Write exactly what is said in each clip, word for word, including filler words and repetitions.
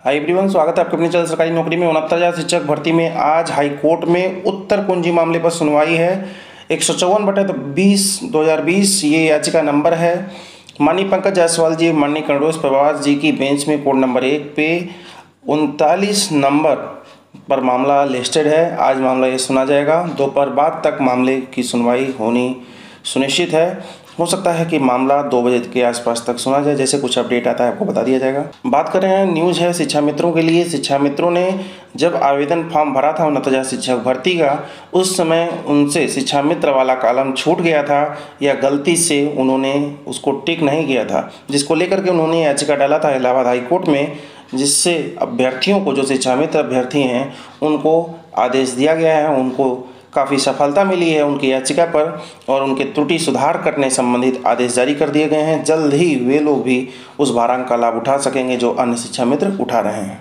High everyone, स्वागत है आपके अपनी चल सरकारी नौकरी में उनहत्तर हजार शिक्षक भर्ती में। आज हाई कोर्ट में उत्तर कुंजी मामले पर सुनवाई है। एक सौ चौवन बटे बीस दो हजार बीस ये याचिका नंबर है। माननीय पंकज जायसवाल जी, माननीय कनडोज प्रभास जी की बेंच में कोर्ट नंबर एक पे उनतालीस नंबर पर मामला लिस्टेड है। आज मामला ये सुना जाएगा। दोपहर बाद तक मामले की सुनवाई होनी सुनिश्चित है। हो सकता है कि मामला दो बजे के आसपास तक सुना जाए। जैसे कुछ अपडेट आता है आपको बता दिया जाएगा। बात कर रहे हैं, न्यूज़ है शिक्षा मित्रों के लिए। शिक्षा मित्रों ने जब आवेदन फॉर्म भरा था उन्नत हजार शिक्षक भर्ती का, उस समय उनसे शिक्षा मित्र वाला कॉलम छूट गया था या गलती से उन्होंने उसको टिक नहीं किया था, जिसको लेकर के उन्होंने याचिका डाला था इलाहाबाद हाई कोर्ट में, जिससे अभ्यर्थियों को, जो शिक्षा मित्र अभ्यर्थी हैं, उनको आदेश दिया गया है। उनको काफ़ी सफलता मिली है उनकी याचिका पर और उनके त्रुटि सुधार करने संबंधित आदेश जारी कर दिए गए हैं। जल्द ही वे लोग भी उस भारांक का लाभ उठा सकेंगे जो अन्य शिक्षा मित्र उठा रहे हैं।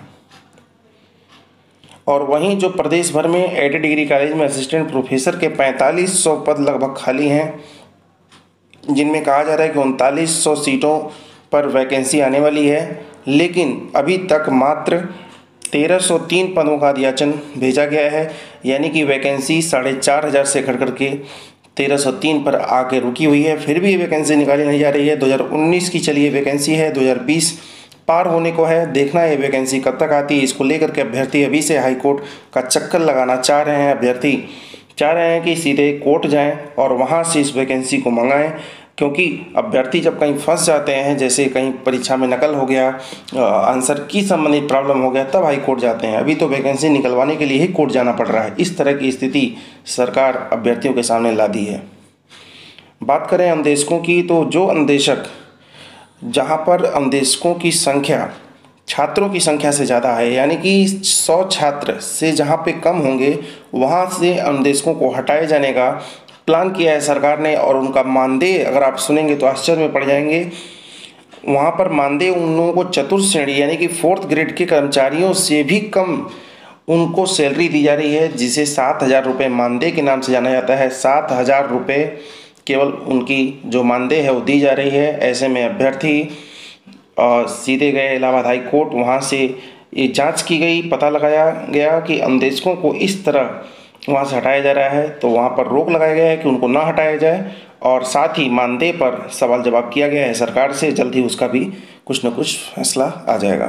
और वहीं जो प्रदेश भर में एडेड डिग्री कॉलेज में असिस्टेंट प्रोफेसर के पैंतालीस सौ पद लगभग खाली हैं, जिनमें कहा जा रहा है कि उनतालीस सौ सीटों पर वैकेंसी आने वाली है, लेकिन अभी तक मात्र तेरह सौ तीन पदों का अध्याचन भेजा गया है। यानी कि वैकेंसी साढ़े चार हज़ार से घट करके तेरह सौ तीन पर आके रुकी हुई है। फिर भी ये वैकेंसी निकाली नहीं जा रही है। दो हज़ार उन्नीस की चलिए वैकेंसी है, दो हज़ार बीस पार होने को है। देखना है ये वैकेंसी कब तक आती है। इसको लेकर के अभ्यर्थी अभी से हाई कोर्ट का चक्कर लगाना चाह रहे हैं। अभ्यर्थी चाह रहे हैं कि सीधे कोर्ट जाएँ और वहाँ से इस वैकेंसी को मंगाएँ, क्योंकि अभ्यर्थी जब कहीं फंस जाते हैं, जैसे कहीं परीक्षा में नकल हो गया, आंसर की संबंधित प्रॉब्लम हो गया, तब हाई कोर्ट जाते हैं। अभी तो वैकेंसी निकलवाने के लिए ही कोर्ट जाना पड़ रहा है। इस तरह की स्थिति सरकार अभ्यर्थियों के सामने ला दी है। बात करें अनुदेशकों की, तो जो अनुदेशक, जहाँ पर अनुदेशकों की संख्या छात्रों की संख्या से ज़्यादा है, यानी कि सौ छात्र से जहाँ पे कम होंगे, वहाँ से अनुदेशकों को हटाए जाने का प्लान किया है सरकार ने। और उनका मानदेय अगर आप सुनेंगे तो आश्चर्य में पड़ जाएंगे। वहाँ पर मानदेय उन लोगों को चतुर्थ श्रेणी यानी कि फोर्थ ग्रेड के कर्मचारियों से भी कम उनको सैलरी दी जा रही है, जिसे सात हज़ार रुपये मानदेय के नाम से जाना जाता है। सात हज़ार रुपये केवल उनकी जो मानदेय है वो दी जा रही है। ऐसे में अभ्यर्थी और सीधे गए इलाहाबाद हाई कोर्ट। वहाँ से ये जाँच की गई, पता लगाया गया कि अनुदेशकों को इस तरह वहाँ से हटाया जा रहा है, तो वहाँ पर रोक लगाया गया है कि उनको ना हटाया जाए। और साथ ही मानदेय पर सवाल जवाब किया गया है सरकार से। जल्द ही उसका भी कुछ न कुछ फैसला आ जाएगा।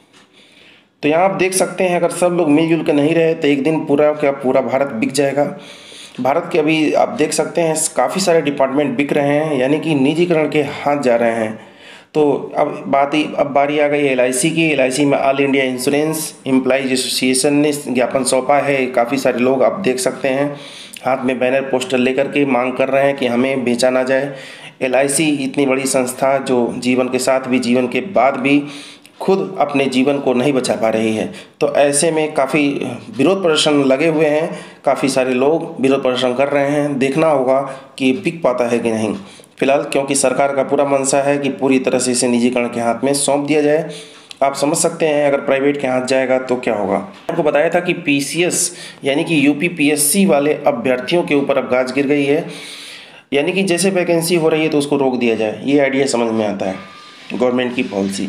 तो यहाँ आप देख सकते हैं, अगर सब लोग मिलजुल के नहीं रहे तो एक दिन पूरा क्या पूरा भारत बिक जाएगा। भारत के अभी आप देख सकते हैं काफ़ी सारे डिपार्टमेंट बिक रहे हैं, यानी कि निजीकरण के हाथ जा रहे हैं। तो अब बात ही अब बारी आ गई एल आई सी की। एल आई सी में all India insurance employees association ने ज्ञापन सौंपा है। काफ़ी सारे लोग आप देख सकते हैं हाथ में बैनर पोस्टर लेकर के मांग कर रहे हैं कि हमें बेचा ना जाए। एल आई सी इतनी बड़ी संस्था जो जीवन के साथ भी, जीवन के बाद भी खुद अपने जीवन को नहीं बचा पा रही है, तो ऐसे में काफ़ी विरोध प्रदर्शन लगे हुए हैं। काफ़ी सारे लोग विरोध प्रदर्शन कर रहे हैं। देखना होगा कि बिक पाता है कि नहीं। फिलहाल क्योंकि सरकार का पूरा मंशा है कि पूरी तरह से इसे निजीकरण के हाथ में सौंप दिया जाए। आप समझ सकते हैं अगर प्राइवेट के हाथ जाएगा तो क्या होगा। आपको बताया था कि पी सी एस यानी कि U P P S C वाले अभ्यर्थियों के ऊपर अब गाज गिर गई है। यानी कि जैसे वैकेंसी हो रही है तो उसको रोक दिया जाए। ये आइडिया समझ में आता है, गवर्नमेंट की पॉलिसी।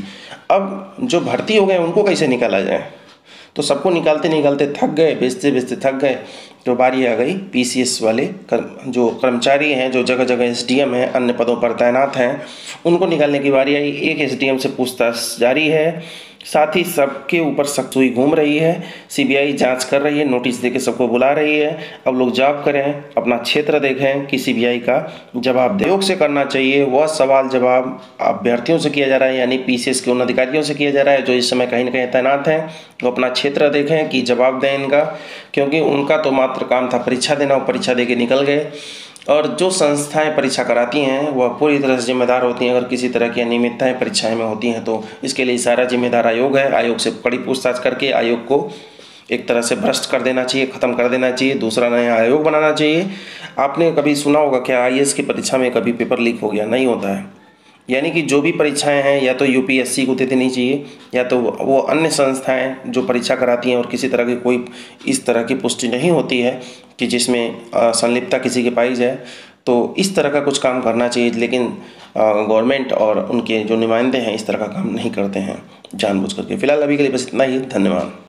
अब जो भर्ती हो गए उनको कैसे निकाला जाए, तो सबको निकालते निकालते थक गए, बेचते बेचते थक गए। तो बारी आ गई पी सी एस वाले कर, जो कर्मचारी हैं, जो जगह जगह एस डी एम हैं, अन्य पदों पर तैनात हैं, उनको निकालने की बारी आई। एक एस डी एम से पूछताछ जारी है। साथ ही सबके ऊपर सख्त हुई घूम रही है। सी बी आई जांच कर रही है, नोटिस देके सबको बुला रही है। अब लोग जॉब करें, अपना क्षेत्र देखें कि सी बी आई का जवाब दे। योग से करना चाहिए वह सवाल जवाब अभ्यर्थियों से किया जा रहा है, यानी पी सी एस के उन अधिकारियों से किया जा रहा है जो इस समय कहीं ना कहीं तैनात हैं। वो अपना क्षेत्र देखें कि जवाब दें इनका, क्योंकि उनका तो मात्र काम था परीक्षा देना। वो परीक्षा दे के निकल गए। और जो संस्थाएं परीक्षा कराती हैं वह पूरी तरह से जिम्मेदार होती हैं। अगर किसी तरह की अनियमितताएं परीक्षाएं में होती हैं तो इसके लिए सारा जिम्मेदार आयोग है। आयोग से कड़ी पूछताछ करके आयोग को एक तरह से भ्रष्ट कर देना चाहिए, ख़त्म कर देना चाहिए, दूसरा नया आयोग बनाना चाहिए। आपने कभी सुना होगा क्या आई ए एस की परीक्षा में कभी पेपर लीक हो गया? नहीं होता है। यानी कि जो भी परीक्षाएं हैं या तो यू पी एस सी को दे देनी चाहिए, या तो वो अन्य संस्थाएं जो परीक्षा कराती हैं और किसी तरह की कोई इस तरह की पुष्टि नहीं होती है कि जिसमें संलिप्तता किसी की पाई जाए, तो इस तरह का कुछ काम करना चाहिए, लेकिन गवर्नमेंट और उनके जो नुमाइंदे हैं इस तरह का काम नहीं करते हैं जानबूझ करके। फिलहाल अभी के लिए बस इतना ही, धन्यवाद।